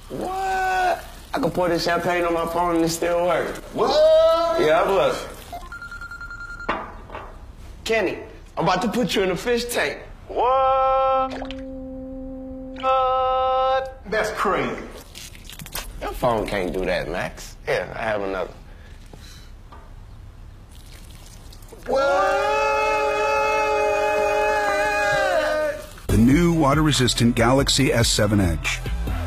What? I can pour this champagne on my phone and it still works. What? Yeah, look. Kenny, I'm about to put you in a fish tank. What? That's crazy. Your phone can't do that, Max. Here, I have another. The new water-resistant Galaxy S7 Edge.